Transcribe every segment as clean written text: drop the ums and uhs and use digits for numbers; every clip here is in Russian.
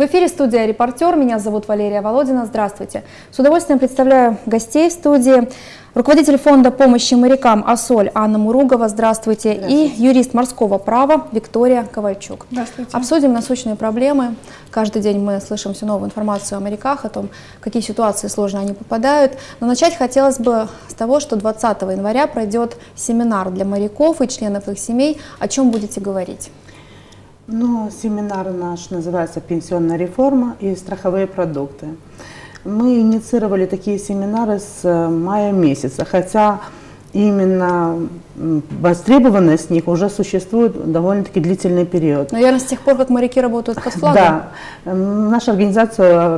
В эфире студия «Репортер». Меня зовут Валерия Володина. Здравствуйте. С удовольствием представляю гостей в студии. Руководитель фонда помощи морякам «Асоль» Анна Муругова. Здравствуйте. И юрист морского права Виктория Ковальчук. Здравствуйте. Обсудим насущные проблемы. Каждый день мы слышим всю новую информацию о моряках, о том, в какие ситуации сложно они попадают. Но начать хотелось бы с того, что 20 января пройдет семинар для моряков и членов их семей. О чем будете говорить? Семинар наш называется «Пенсионная реформа и страховые продукты». Мы инициировали такие семинары с мая месяца, хотя именно востребованность них уже существует довольно-таки длительный период. Наверное, с тех пор, как моряки работают под флагом? Да. Наша организация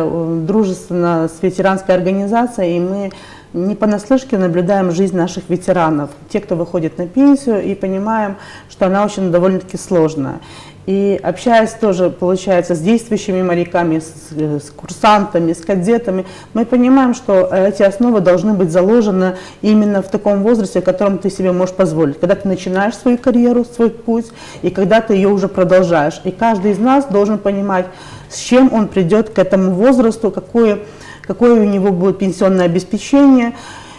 дружественна с ветеранской организацией, и мы не понаслышке наблюдаем жизнь наших ветеранов, те, кто выходит на пенсию, и понимаем, что она очень довольно-таки сложная. И общаясь тоже, получается, с действующими моряками, с курсантами, с кадетами, мы понимаем, что эти основы должны быть заложены именно в таком возрасте, в котором ты себе можешь позволить. Когда ты начинаешь свою карьеру, свой путь, и когда ты ее уже продолжаешь. И каждый из нас должен понимать, с чем он придет к этому возрасту, какое у него будет пенсионное обеспечение.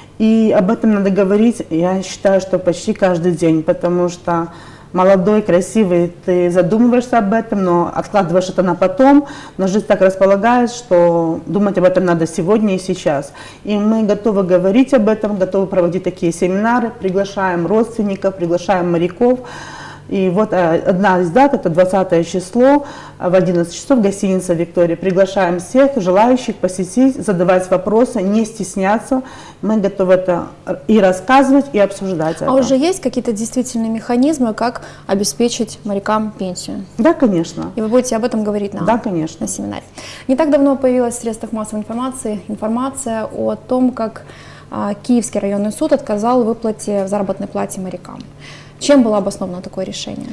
И об этом надо говорить, я считаю, что почти каждый день, потому что молодой, красивый, ты задумываешься об этом, но откладываешь это на потом, но жизнь так располагает, что думать об этом надо сегодня и сейчас. И мы готовы говорить об этом, готовы проводить такие семинары, приглашаем родственников, приглашаем моряков. И вот одна из дат, это 20 число, в 11 часов гостиница «Виктория». Приглашаем всех желающих посетить, задавать вопросы, не стесняться. Мы готовы это и рассказывать, и обсуждать. А уже есть какие-то действительные механизмы, как обеспечить морякам пенсию? Да, конечно. И вы будете об этом говорить да, конечно. на семинаре. Не так давно появилась в средствах массовой информации информация о том, как Киевский районный суд отказал в выплате заработной плате морякам. Чем было обосновано такое решение?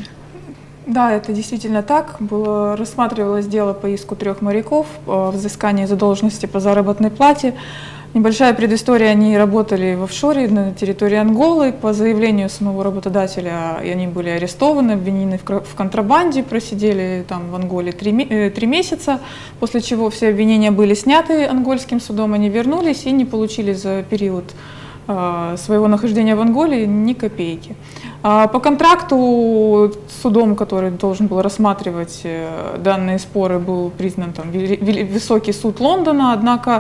Да, это действительно так. Рассматривалось дело по иску 3 моряков о взыскании задолженности по заработной плате. Небольшая предыстория: они работали в офшоре на территории Анголы. По заявлению самого работодателя они были арестованы, обвинены в контрабанде, просидели там в Анголе 3 месяца, после чего все обвинения были сняты ангольским судом, они вернулись и не получили за период своего нахождения в Анголе ни копейки. По контракту судом, который должен был рассматривать данные споры, был признан Высокий суд Лондона, однако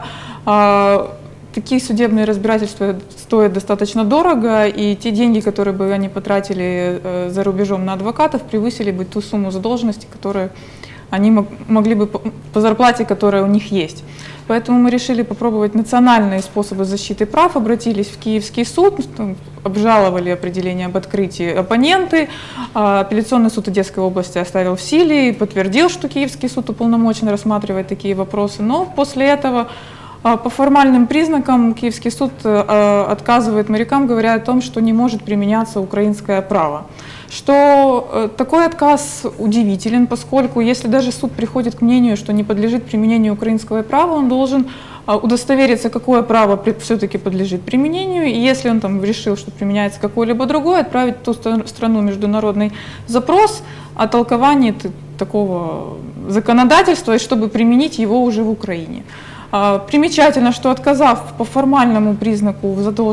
такие судебные разбирательства стоят достаточно дорого, и те деньги, которые бы они потратили за рубежом на адвокатов, превысили бы ту сумму задолженности, которую они могли бы по зарплате, которая у них есть. Поэтому мы решили попробовать национальные способы защиты прав, обратились в Киевский суд, обжаловали определение об открытии оппоненты. Апелляционный суд Одесской области оставил в силе и подтвердил, что Киевский суд уполномочен рассматривать такие вопросы. Но после этого по формальным признакам Киевский суд отказывает морякам, говоря о том, что не может применяться украинское право. Что такой отказ удивителен, поскольку если даже суд приходит к мнению, что не подлежит применению украинского права, он должен удостовериться, какое право все-таки подлежит применению, и если он там решил, что применяется какое-либо другое, отправить в ту страну международный запрос о толковании такого законодательства, и чтобы применить его уже в Украине. Примечательно, что отказав по формальному признаку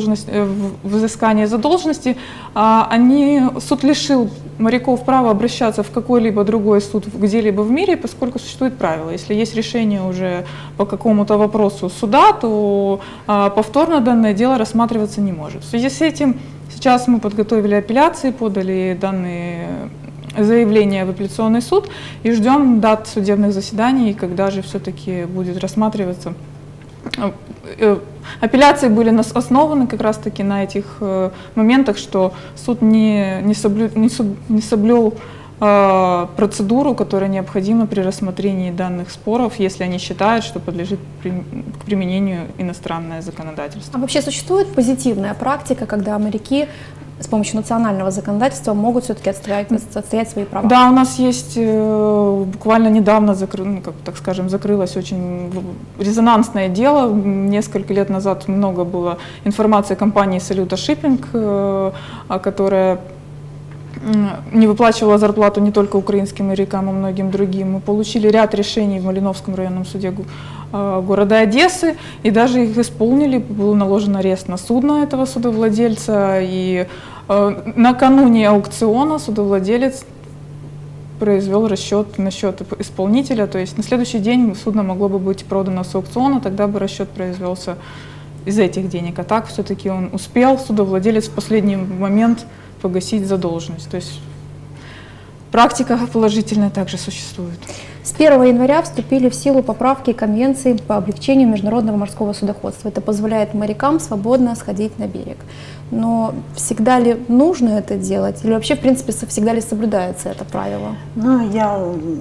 в взыскании задолженности, суд лишил моряков права обращаться в какой-либо другой суд где-либо в мире, поскольку существует правило: если есть решение уже по какому-то вопросу суда, то повторно данное дело рассматриваться не может. В связи с этим сейчас мы подготовили апелляции, подали данные заявление в апелляционный суд и ждем дат судебных заседаний, когда же все-таки будет рассматриваться. Апелляции были основаны как раз-таки на этих моментах, что суд не соблюл процедуру, которая необходима при рассмотрении данных споров, если они считают, что подлежит к применению иностранное законодательство. А вообще существует позитивная практика, когда моряки с помощью национального законодательства могут все-таки отстоять свои права? Да, у нас есть буквально недавно, так скажем, закрылось очень резонансное дело. Несколько лет назад много было информации о компании Saluta Shipping, которая не выплачивала зарплату не только украинским морякам, а многим другим. Мы получили ряд решений в Малиновском районном суде города Одессы, и даже их исполнили. Был наложен арест на судно этого судовладельца, и накануне аукциона судовладелец произвел расчет на счет исполнителя, то есть на следующий день судно могло бы быть продано с аукциона, тогда бы расчет произвелся из этих денег. А так все-таки он успел, судовладелец, в последний момент погасить задолженность. То есть практика положительная также существует. С 1 января вступили в силу поправки Конвенции по облегчению международного морского судоходства. Это позволяет морякам свободно сходить на берег. Но всегда ли нужно это делать? Или вообще, в принципе, всегда ли соблюдается это правило? Ну, я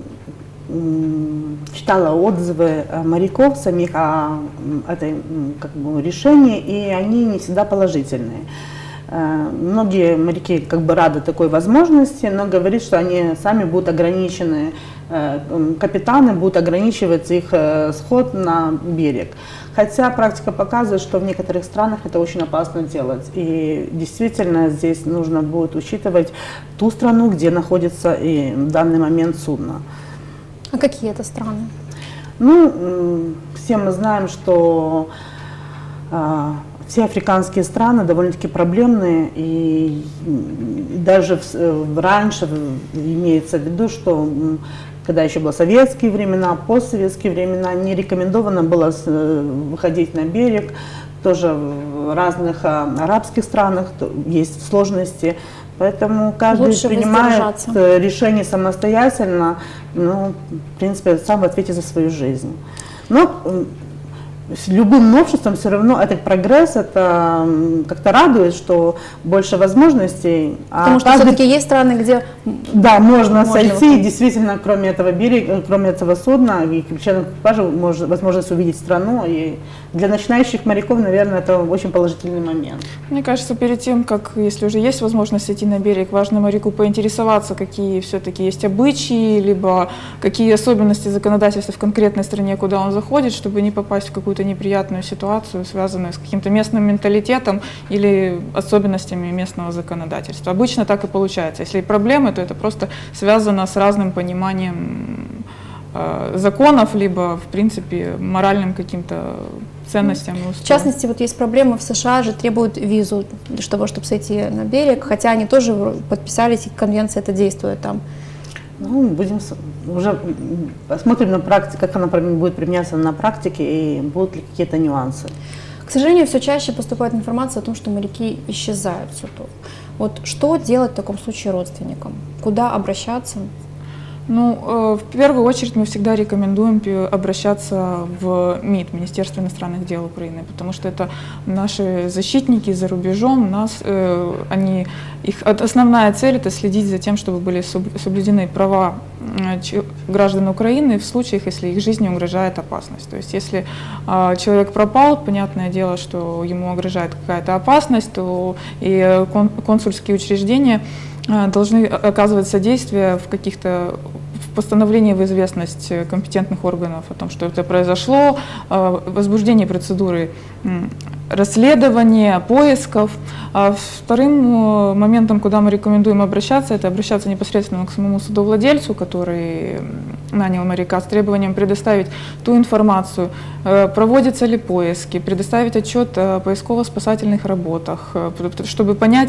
читала отзывы моряков самих о этом решении, и они не всегда положительные. Многие моряки рады такой возможности, но говорят, что они сами будут ограничены, капитаны будут ограничивать их сход на берег. Хотя практика показывает, что в некоторых странах это очень опасно делать. И действительно здесь нужно будет учитывать ту страну, где находится и в данный момент судно. А какие это страны? Ну, все мы знаем, что все африканские страны довольно-таки проблемные, и даже раньше имеется в виду, что когда еще были советские времена, постсоветские времена, не рекомендовано было выходить на берег. Тоже в разных арабских странах есть сложности, поэтому каждый лучше принимает решение самостоятельно, ну, в принципе, сам в ответе за свою жизнь. Но любым новшеством все равно этот прогресс, это как-то радует, что больше возможностностей. Потому что все-таки есть страны, где можно сойти, и действительно, кроме этого берега, кроме этого судна и членов экипажа, возможность увидеть страну. И для начинающих моряков, наверное, это очень положительный момент. Мне кажется, перед тем, как, если уже есть возможность идти на берег, важно моряку поинтересоваться, какие все-таки есть обычаи, либо какие особенности законодательства в конкретной стране, куда он заходит, чтобы не попасть в какую-то неприятную ситуацию, связанную с каким-то местным менталитетом или особенностями местного законодательства. Обычно так и получается. Если проблемы, то это просто связано с разным пониманием законов, либо, в принципе, моральным каким-то ценностям. В частности, вот есть проблема, в США же требуют визу для того, чтобы сойти на берег, хотя они тоже подписались, и конвенция это действует там. Ну, будем уже посмотрим на практике, как она будет применяться на практике и будут ли какие-то нюансы. К сожалению, все чаще поступает информация о том, что моряки исчезают с судов. Вот что делать в таком случае родственникам? Куда обращаться? Ну, в первую очередь мы всегда рекомендуем обращаться в МИД, Министерство иностранных дел Украины, потому что это наши защитники за рубежом, их основная цель — это следить за тем, чтобы были соблюдены права граждан Украины в случаях, если их жизни угрожает опасность. То есть если человек пропал, понятное дело, что ему угрожает какая-то опасность, то и консульские учреждения должны оказывать содействие в постановлении в известность компетентных органов о том, что это произошло, возбуждение процедуры расследования, поисков. Вторым моментом, куда мы рекомендуем обращаться, это обращаться непосредственно к самому судовладельцу, который нанял моряка, с требованием предоставить ту информацию, проводятся ли поиски, предоставить отчет о поисково-спасательных работах, чтобы понять,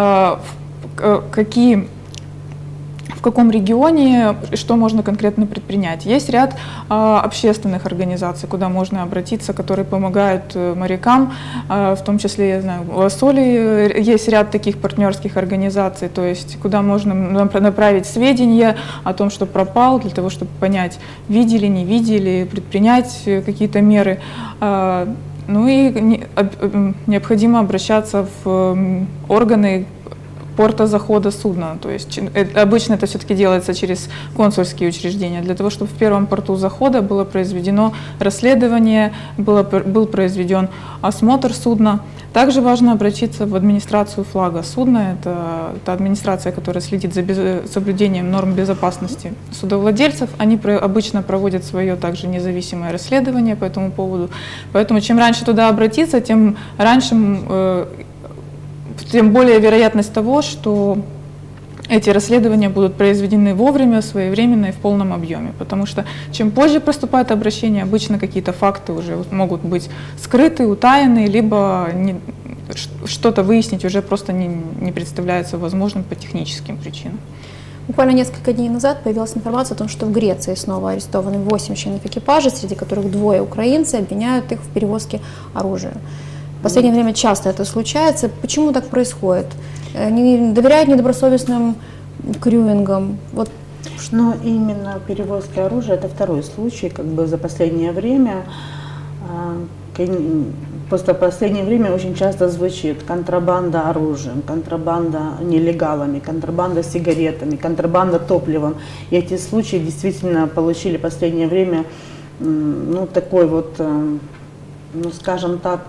в каком регионе, что можно конкретно предпринять. Есть ряд общественных организаций, куда можно обратиться, которые помогают морякам, в том числе, я знаю, у Ассоли есть ряд таких партнерских организаций, то есть куда можно направить сведения о том, что пропал, для того, чтобы понять, видели, не видели, предпринять какие-то меры. Ну и необходимо обращаться в органы порта захода судна, то есть обычно это все-таки делается через консульские учреждения, для того, чтобы в первом порту захода было произведено расследование, был произведен осмотр судна. Также важно обратиться в администрацию флага судна, это администрация, которая следит за соблюдением норм безопасности судовладельцев, они обычно проводят свое также независимое расследование по этому поводу, поэтому чем раньше туда обратиться, тем более вероятность того, что эти расследования будут произведены вовремя, своевременно и в полном объеме. Потому что чем позже поступает обращение, обычно какие-то факты уже могут быть скрыты, утаяны, либо что-то выяснить уже просто не представляется возможным по техническим причинам. Буквально несколько дней назад появилась информация о том, что в Греции снова арестованы 8 членов экипажа, среди которых 2 украинцы, обвиняют их в перевозке оружия. В последнее время часто это случается. Почему так происходит? Не доверяют недобросовестным крюингам? Вот. Но именно перевозка оружия – это второй случай, как бы за последнее время. Просто в последнее время очень часто звучит контрабанда оружием, контрабанда нелегалами, контрабанда сигаретами, контрабанда топливом. И эти случаи действительно получили в последнее время, ну, такой вот, ну, скажем так,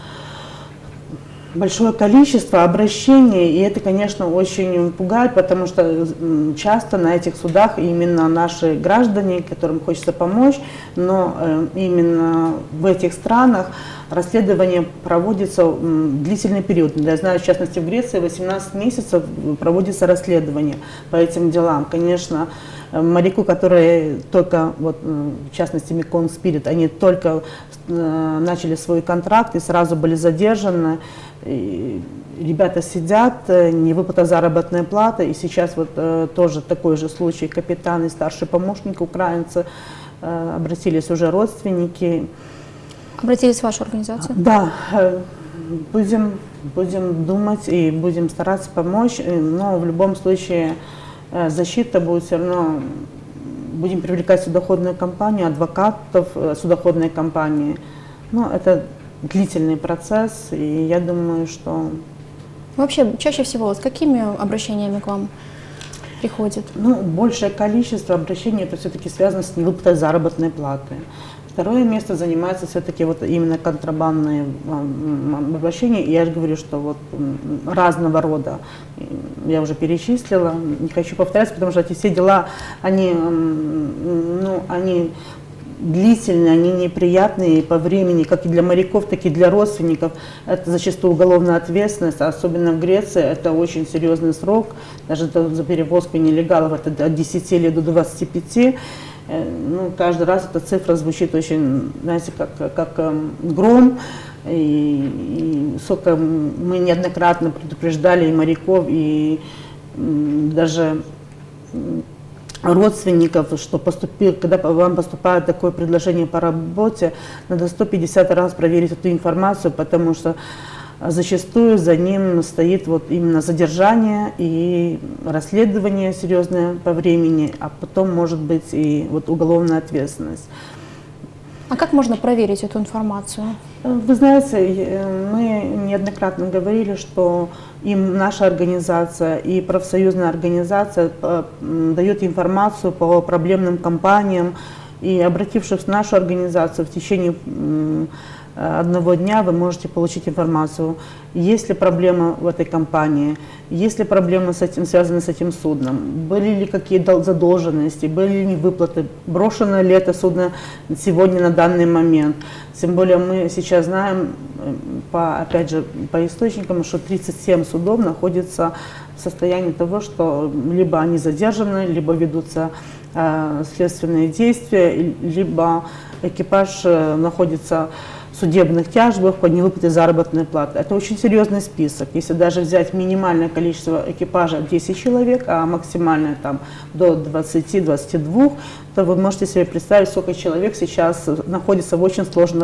большое количество обращений, и это, конечно, очень пугает, потому что часто на этих судах именно наши граждане, которым хочется помочь, но именно в этих странах расследование проводится длительный период. Я знаю, в частности, в Греции 18 месяцев проводится расследование по этим делам. Конечно, моряку, которые только, вот, в частности, Mekong Spirit, они только начали свой контракт и сразу были задержаны. И ребята сидят, не выплата заработной платы, и сейчас вот тоже такой же случай, капитан и старший помощник украинцы, обратились уже родственники. Обратились в вашу организацию? Да, будем думать и будем стараться помочь, но в любом случае защита будет все равно, будем привлекать судоходную компанию, адвокатов судоходной компании, но это длительный процесс, и я думаю, что... Вообще, чаще всего с какими обращениями к вам приходит? Ну, большее количество обращений это все-таки связано с невыплатой заработной платы. Второе место занимается все-таки вот именно контрабандные обращения. И я же говорю, что вот разного рода. Я уже перечислила, не хочу повторяться, потому что эти все дела, они, ну, они длительные, они неприятные по времени, как и для моряков, так и для родственников. Это зачастую уголовная ответственность, особенно в Греции это очень серьезный срок, даже за перевозку нелегалов это от 10 лет до 25. Ну, каждый раз эта цифра звучит очень, знаете, как гром. И сколько мы неоднократно предупреждали и моряков, и даже родственников, что когда вам поступает такое предложение по работе, надо 150 раз проверить эту информацию, потому что зачастую за ним стоит вот именно задержание и расследование серьезное по времени, а потом может быть и вот уголовная ответственность. А как можно проверить эту информацию? Вы знаете, мы неоднократно говорили, что им наша организация и профсоюзная организация дает информацию по проблемным компаниям, и обратившись в нашу организацию в течение одного дня вы можете получить информацию, есть ли проблема в этой компании, есть ли проблемы связанные с этим судном, были ли какие задолженности, были ли выплаты, брошено ли это судно сегодня на данный момент. Тем более мы сейчас знаем, опять же, по источникам, что 37 судов находятся в состоянии того, что либо они задержаны, либо ведутся следственные действия, либо экипаж находится в судебных тяжбах по невыплате заработной платы. Это очень серьезный список. Если даже взять минимальное количество экипажа 10 человек, а максимальное там до 20-22, то вы можете себе представить, сколько человек сейчас находится в очень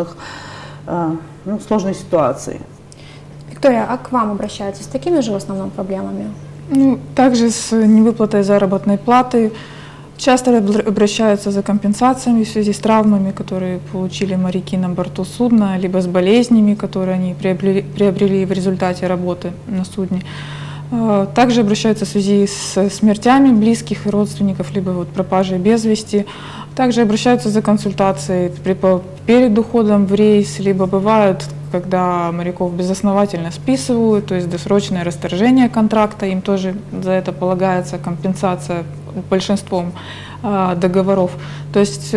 сложной ситуации. Виктория, а к вам обращаются с такими же в основном проблемами? Ну, также с невыплатой заработной платы. Часто обращаются за компенсациями в связи с травмами, которые получили моряки на борту судна, либо с болезнями, которые они приобрели в результате работы на судне. Также обращаются в связи с смертями близких и родственников, либо вот пропажей без вести. Также обращаются за консультацией перед уходом в рейс, либо бывают, когда моряков безосновательно списывают, то есть досрочное расторжение контракта, им тоже за это полагается компенсация большинством договоров. То есть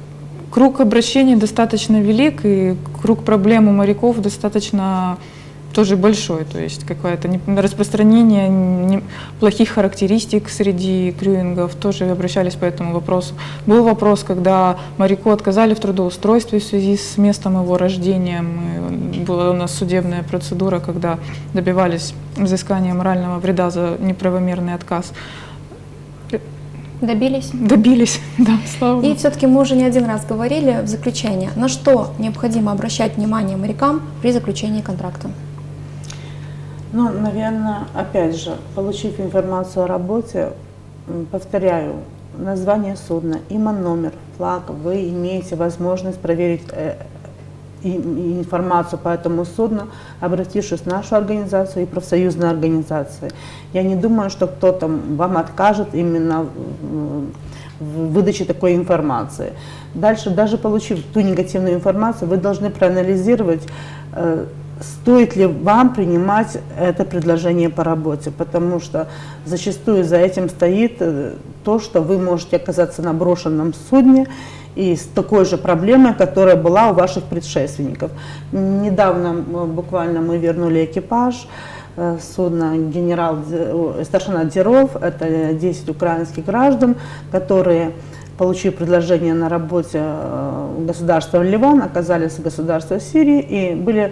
круг обращений достаточно велик, и круг проблем у моряков достаточно тоже большой, то есть какое-то распространение плохих характеристик среди крюингов, тоже обращались по этому вопросу. Был вопрос, когда моряку отказали в трудоустройстве в связи с местом его рождения. Была у нас судебная процедура, когда добивались взыскания морального вреда за неправомерный отказ. Добились? Добились, да, слава Богу. И все-таки мы уже не один раз говорили в заключение, на что необходимо обращать внимание морякам при заключении контракта? Ну, наверное, опять же, получив информацию о работе, повторяю, название судна, имя, номер, флаг, вы имеете возможность проверить информацию по этому судну, обратившись в нашу организацию и профсоюзные организации. Я не думаю, что кто-то вам откажет именно в выдаче такой информации. Дальше, даже получив ту негативную информацию, вы должны проанализировать, стоит ли вам принимать это предложение по работе, потому что зачастую за этим стоит то, что вы можете оказаться на брошенном судне и с такой же проблемой, которая была у ваших предшественников. Недавно буквально мы вернули экипаж судна старшина Деров, это 10 украинских граждан, которые, получив предложение на работе в государство Ливан, оказались в государстве Сирии и были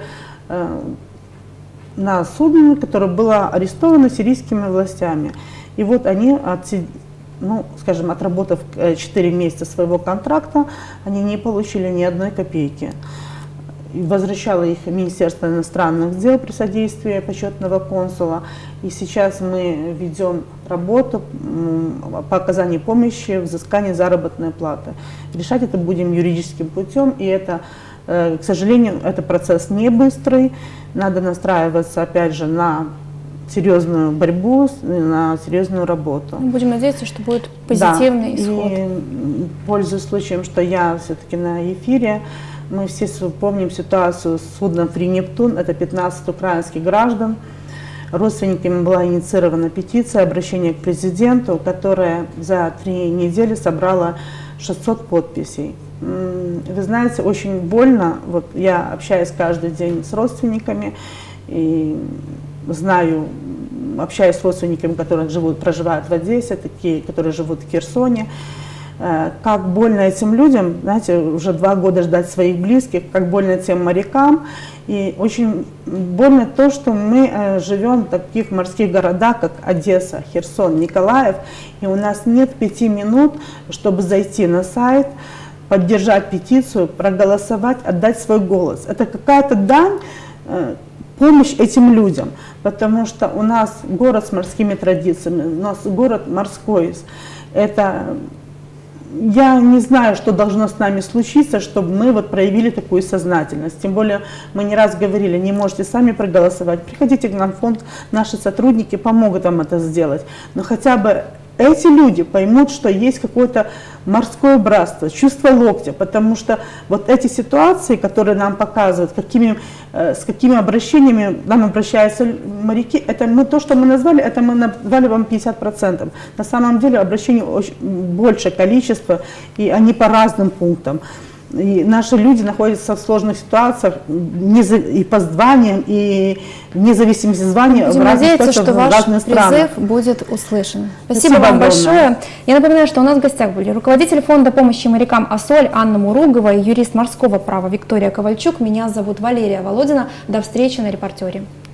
на судне, которое было арестовано сирийскими властями. И вот они, скажем, отработав 4 месяца своего контракта, они не получили ни одной копейки. И возвращало их Министерство иностранных дел при содействии почетного консула. И сейчас мы ведем работу по оказанию помощи, взысканию заработной платы. Решать это будем юридическим путем, и это, к сожалению, это процесс не быстрый. Надо настраиваться, опять же, на серьезную борьбу, на серьезную работу. Будем надеяться, что будет позитивный исход. И, пользуясь случаем, что я все-таки на эфире, мы все помним ситуацию с судном «Фри Нептун», это 15 украинских граждан. Родственниками была инициирована петиция, обращение к президенту, которая за 3 недели собрала 600 подписей. Вы знаете, очень больно, вот я общаюсь каждый день с родственниками, и знаю, общаюсь с родственниками, которые проживают в Одессе, такие, которые живут в Херсоне. Как больно этим людям, знаете, уже 2 года ждать своих близких, как больно тем морякам. И очень больно то, что мы живем в таких морских городах, как Одесса, Херсон, Николаев, и у нас нет 5 минут, чтобы зайти на сайт, поддержать петицию, проголосовать, отдать свой голос. Это какая-то дань, помощь этим людям, потому что у нас город с морскими традициями, у нас город морской. Я не знаю, что должно с нами случиться, чтобы мы вот проявили такую сознательность. Тем более мы не раз говорили, не можете сами проголосовать, приходите к нам в фонд, наши сотрудники помогут вам это сделать. Но хотя бы эти люди поймут, что есть какое-то морское братство, чувство локтя, потому что вот эти ситуации, которые нам показывают, с какими обращениями нам обращаются моряки, это то, что мы назвали, это мы назвали вам 50%. На самом деле обращений очень большее количество, и они по разным пунктам. И наши люди находятся в сложных ситуациях и по званиям, и вне зависимости звания в разных точках, что в разных странах. Призыв будет услышан. Спасибо вам большое. Я напоминаю, что у нас в гостях были руководитель фонда помощи морякам «Ассоль» Анна Муругова и юрист морского права Виктория Ковальчук. Меня зовут Валерия Володина. До встречи на «Репортере».